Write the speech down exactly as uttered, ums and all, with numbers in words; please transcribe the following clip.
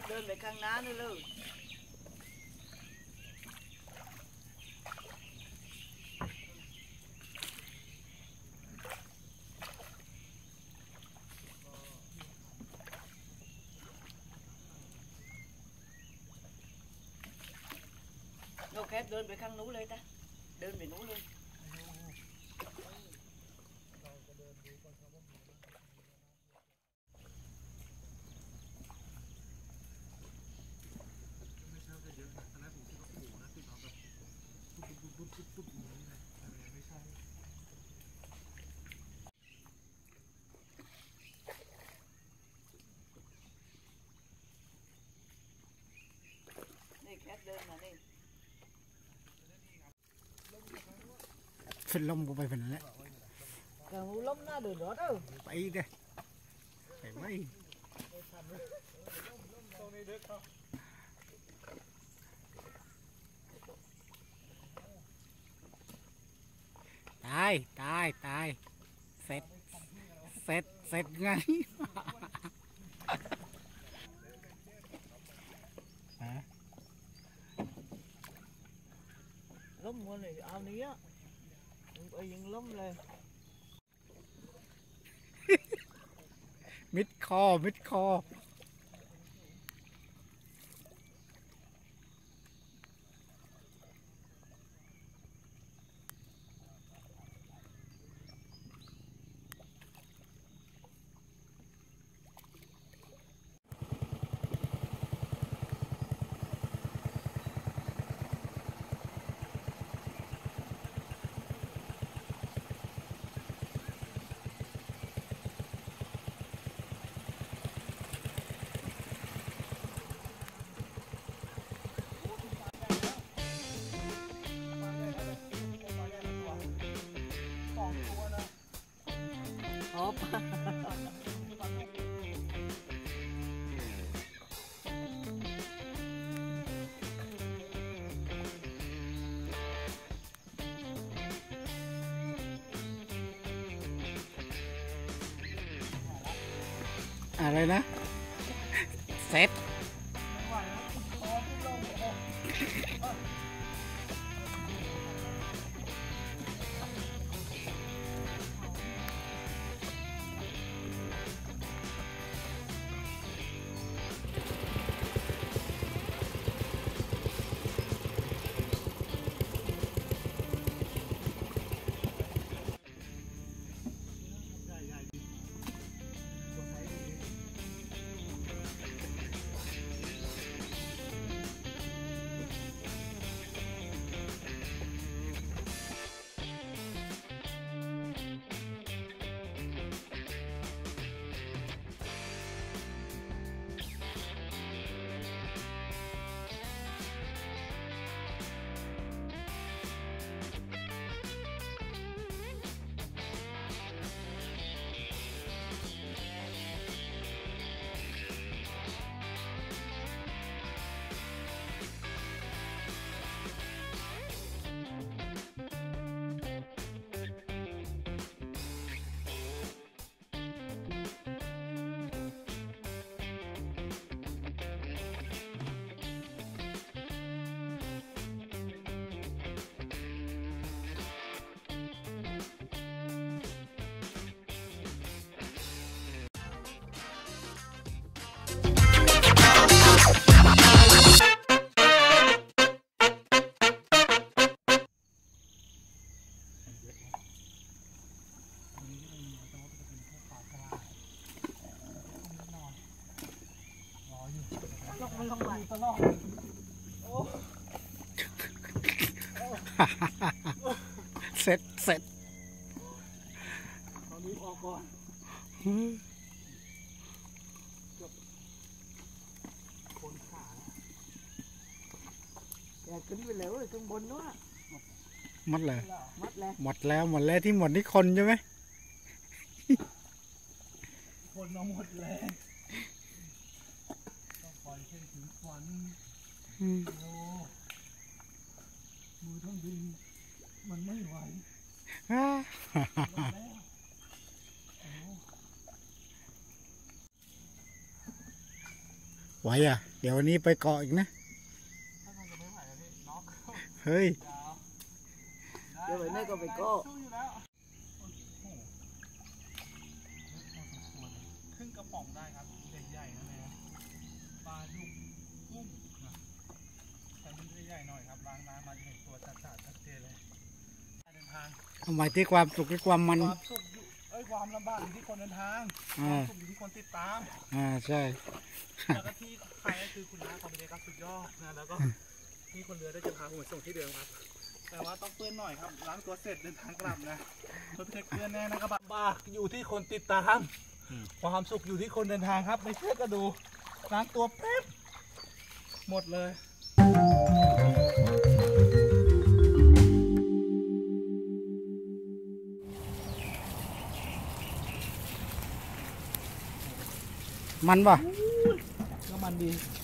เดินไปข้างหน้านู่นเลยโอเคเดินไปข้างนู้นเลยตาเดินไปนู้นเลยนี่แคทเดินมานี่เป็นลมก็ไปเป็นนั่นแหละ càng lắm na được đó đâu ไปเด้ไปไหมตายตายตายเสร็จเสร็จเสร็จไง lắm mua này ao ní á bây giờ lắm lên มิดคอมิดคออะไรนะเสร็จมันลงไปตลอดเสร็จเสร็จตอนนี้ออกก่อนคนขาแกขึ้นไปแล้วเลยข้างบนนู้นหมดเลยหมดแล้วหมดแล้วหมดแล้วที่หมดนี่คนใช่ไหมคนมาหมดแล้วต้องปล่อยเส้นถึงควันโอ้มือทั้งดินมันไม่ไหวไหวอ่ะเดี๋ยววันนี้ไปเกาะอีกนะถ้ามันจะไม่ไหวแล้วพี่น็อกเฮ้ยยาวเดี๋ยวไปไหนก็ไปก็สู้อยู่แล้วโอ้โหครึ่งกระป๋องได้ครับใหญ่ๆนะเนี่ยปลาดุกกุ้งนะแต่มันใหญ่ๆหน่อยครับล้างน้ำมาจะเห็นตัวชัดๆชัดเจนเลยการเดินทางทำไมที่ความสุขที่ความมันความสุขอยู่เอ้ยความลำบากอยู่ที่คนเดินทางคอ่าวามสุขอยู่ที่คนติดตามอ่าใช่แล้วก็ที่ใครก็คือคุณน้าของเด็กครับสุดยอดนะแล้วก็ที่คนเรือได้จะพาผมไปส่งที่เดิมครับ แต่ว่าต้องเปื้อนหน่อยครับล้างตัวเสร็จเดินทางกลับนะรถเทคเปื้อนแน่นะครับบากอยู่ที่คนติดตามความสุขอยู่ที่คนเดินทางครับไม่เชื่อก็ดูล้างตัวแป๊บหมดเลยมันป่ะก็มันดี